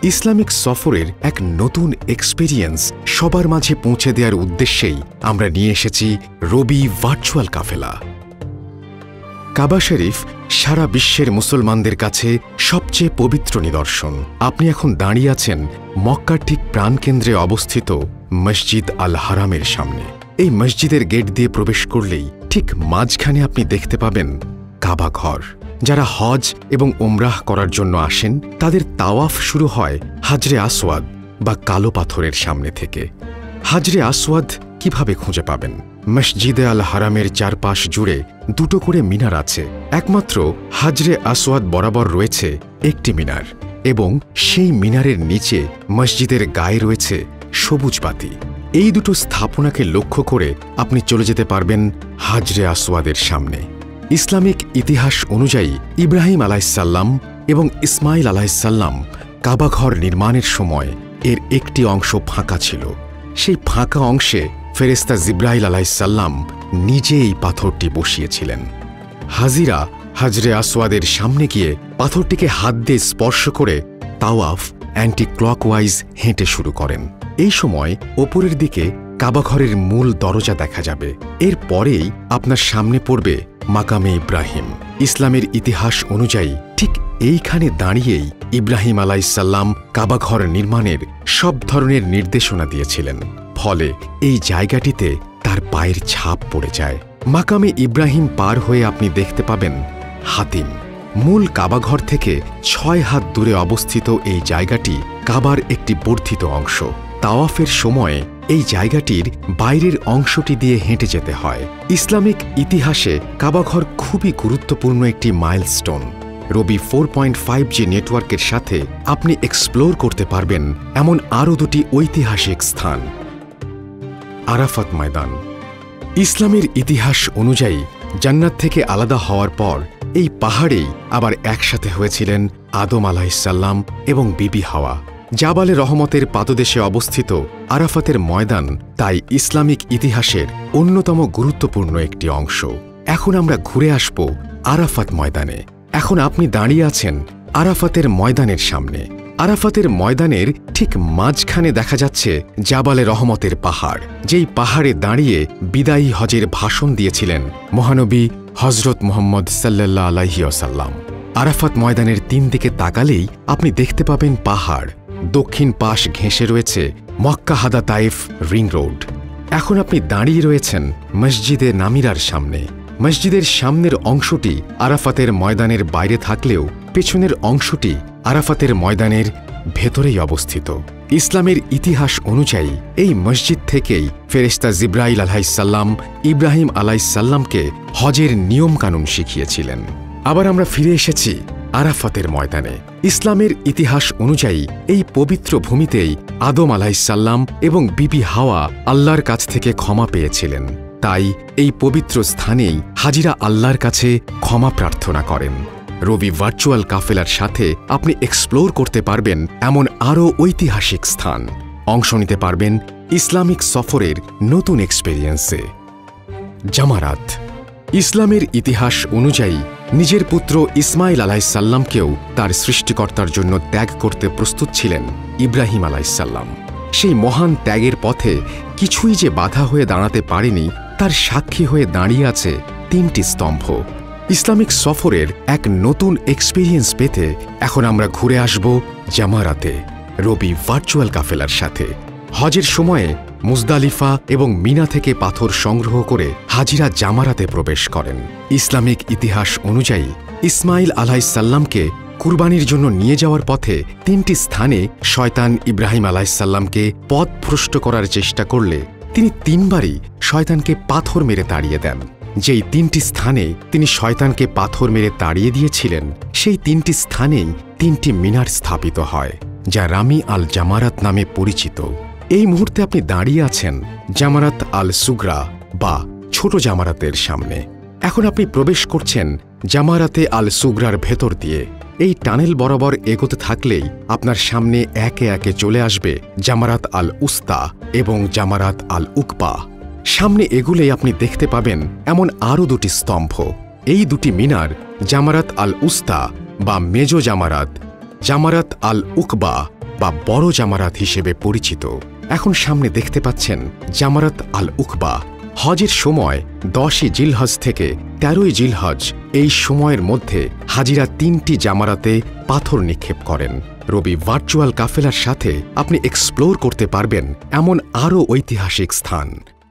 Islamic সফরের এক নতুন এক্সপেরিয়েন্স সবার মাঝে পৌঁছে দেওয়ার উদ্দেশ্যেই আমরা নিয়ে এসেছি রবি ভার্চুয়াল কাফেলা। কাবা শরীফ সারা বিশ্বের মুসলমানদের কাছে সবচেয়ে পবিত্র নিদর্শন। আপনি এখন দাঁড়িয়ে আছেন মক্কার ঠিক প্রাণকেন্দ্রে অবস্থিত মসজিদ আল হারামের সামনে। এই মসজিদের গেট দিয়ে প্রবেশ করলেই ঠিক মাঝখানে আপনি দেখতে পাবেন কাবা ঘর। যারা হজ এবং উমরাহ করার জন্য আসেন তাদের তাওয়াফ শুরু হয় হাজরে আসওয়াদ বা কালো পাথরের সামনে থেকে। হাজরে আসওয়াদ কিভাবে খুঁজে পাবেন? মসজিদে আল হারামের চারপাশ জুড়ে দুটো করে মিনার আছে। একমাত্র হাজরে আসওয়াদ বরাবর রয়েছে একটি মিনার, এবং সেই মিনারের নিচে মসজিদের গায়ে রয়েছে সবুজ বাতি। এই দুটো স্থাপনাকে লক্ষ্য করে আপনি চলে যেতে পারবেন হাজরে আসওয়াদের সামনে। ইসলামিক ইতিহাস অনুযায়ী ইব্রাহিম আলাইসাল্লাম এবং ইসমাইল আলাইসাল্লাম কাবাঘর নির্মাণের সময় এর একটি অংশ ফাঁকা ছিল। সেই ফাঁকা অংশে ফেরেশতা জিব্রাইল আলাইসাল্লাম নিজে এই পাথরটি বসিয়েছিলেন। হাজিরা হাজরে আসওয়াদের সামনে গিয়ে পাথরটিকে হাত দিয়ে স্পর্শ করে তাওয়াফ অ্যান্টি ক্লকওয়াইজ হেঁটে শুরু করেন। এই সময় ওপরের দিকে কাবাঘরের মূল দরজা দেখা যাবে। এর পরেই আপনার সামনে পড়বে মাকামে ইব্রাহিম। ইসলামের ইতিহাস অনুযায়ী ঠিক এইখানে দাঁড়িয়েই ইব্রাহিম আলাইসাল্লাম কাবাঘর নির্মাণের সব ধরনের নির্দেশনা দিয়েছিলেন। ফলে এই জায়গাটিতে তার পায়ের ছাপ পড়ে যায়। মাকামে ইব্রাহিম পার হয়ে আপনি দেখতে পাবেন হাতিম। মূল কাবাঘর থেকে 6 হাত দূরে অবস্থিত এই জায়গাটি কাবার একটি বর্ধিত অংশ। তাওয়াফের সময়ে এই জায়গাটির বাইরের অংশটি দিয়ে হেঁটে যেতে হয়। ইসলামিক ইতিহাসে কাবাঘর খুবই গুরুত্বপূর্ণ একটি মাইলস্টোন। রবি 4.5G নেটওয়ার্কের সাথে আপনি এক্সপ্লোর করতে পারবেন এমন আরও দুটি ঐতিহাসিক স্থান। আরাফাত ময়দান। ইসলামের ইতিহাস অনুযায়ী জান্নাত থেকে আলাদা হওয়ার পর এই পাহাড়েই আবার একসাথে হয়েছিলেন আদম আলাইসাল্লাম এবং বিবি হাওয়া। জাবালে রহমতের পাদদেশে অবস্থিত আরাফাতের ময়দান তাই ইসলামিক ইতিহাসের অন্যতম গুরুত্বপূর্ণ একটি অংশ। এখন আমরা ঘুরে আসব আরাফাত ময়দানে। এখন আপনি দাঁড়িয়ে আছেন আরাফাতের ময়দানের সামনে। আরাফাতের ময়দানের ঠিক মাঝখানে দেখা যাচ্ছে জাবালে রহমতের পাহাড়, যেই পাহাড়ে দাঁড়িয়ে বিদায়ী হজের ভাষণ দিয়েছিলেন মহানবী হজরত মুহাম্মদ সাল্লাল্লাহু আলাইহি ওয়াসাল্লাম। আরাফাত ময়দানের 3 দিকে তাকালেই আপনি দেখতে পাবেন পাহাড়। দক্ষিণ পাশ ঘেঁষে রয়েছে মক্কা হাদা তাইফ রিং রোড। এখন আপনি দাঁড়িয়ে রয়েছেন মসজিদে নামিরার সামনে। মসজিদের সামনের অংশটি আরাফাতের ময়দানের বাইরে থাকলেও পেছনের অংশটি আরাফাতের ময়দানের ভেতরেই অবস্থিত। ইসলামের ইতিহাস অনুযায়ী এই মসজিদ থেকেই ফেরেশতা জিব্রাইল আলাইসাল্লাম ইব্রাহিম আলাইসাল্লামকে হজের নিয়মকানুন শিখিয়েছিলেন। আবার আমরা ফিরে এসেছি আরাফাতের ময়দানে। ইসলামের ইতিহাস অনুযায়ী এই পবিত্র ভূমিতেই আদম আলাইসাল্লাম এবং বিবি হাওয়া আল্লাহর কাছ থেকে ক্ষমা পেয়েছিলেন। তাই এই পবিত্র স্থানেই হাজিরা আল্লাহর কাছে ক্ষমা প্রার্থনা করেন। রবি ভার্চুয়াল কাফেলার সাথে আপনি এক্সপ্লোর করতে পারবেন এমন আরও ঐতিহাসিক স্থান। অংশ নিতে পারবেন ইসলামিক সফরের নতুন এক্সপেরিয়েন্সে। জামারাত। ইসলামের ইতিহাস অনুযায়ী নিজের পুত্র ইসমাইল আলাইসাল্লামকেও তার সৃষ্টিকর্তার জন্য ত্যাগ করতে প্রস্তুত ছিলেন ইব্রাহিম আলাইসাল্লাম। সেই মহান ত্যাগের পথে কিছুই যে বাধা হয়ে দাঁড়াতে পারেনি তার সাক্ষী হয়ে দাঁড়িয়ে আছে 3টি স্তম্ভ। ইসলামিক সফরের এক নতুন এক্সপেরিয়েন্স পেতে এখন আমরা ঘুরে আসব জামারাতে রবি ভার্চুয়াল কাফেলার সাথে। হজের সময়ে মুজদালিফা এবং মিনা থেকে পাথর সংগ্রহ করে হাজিরা জামারাতে প্রবেশ করেন। ইসলামিক ইতিহাস অনুযায়ী ইসমাইল আলাইসাল্লামকে কুরবানির জন্য নিয়ে যাওয়ার পথে 3টি স্থানে শয়তান ইব্রাহিম আলাইসাল্লামকে পথভ্রষ্ট করার চেষ্টা করলে তিনি 3বারই শয়তানকে পাথর মেরে তাড়িয়ে দেন। যেই 3টি স্থানে তিনি শয়তানকে পাথর মেরে তাড়িয়ে দিয়েছিলেন সেই 3টি স্থানেই 3টি মিনার স্থাপিত হয়, যা রামি আল জামারাত নামে পরিচিত। এই মুহূর্তে আপনি দাঁড়িয়ে আছেন জামারাত আল সুগরা বা ছোট জামারাতের সামনে। এখন আপনি প্রবেশ করছেন জামারাতে আল সুগরার ভেতর দিয়ে। এই টানেল বরাবর এগোতে থাকলেই আপনার সামনে একে একে চলে আসবে জামারাত আল উস্তা এবং জামারাত আল উকবা। সামনে এগুলেই আপনি দেখতে পাবেন এমন আরও 2টি স্তম্ভ। এই 2টি মিনার জামারাত আল উস্তা বা মেজো জামারাত, জামারাত আল উকবা বা বড় জামারাত হিসেবে পরিচিত। এখন সামনে দেখতে পাচ্ছেন জামারাত আল উকবা। হজের সময় 10ই জিলহজ থেকে 13ই জিলহজ, এই সময়ের মধ্যে হাজিরা 3টি জামারাতে পাথর নিক্ষেপ করেন। রবি ভার্চুয়াল কাফেলার সাথে আপনি এক্সপ্লোর করতে পারবেন এমন আরও ঐতিহাসিক স্থান।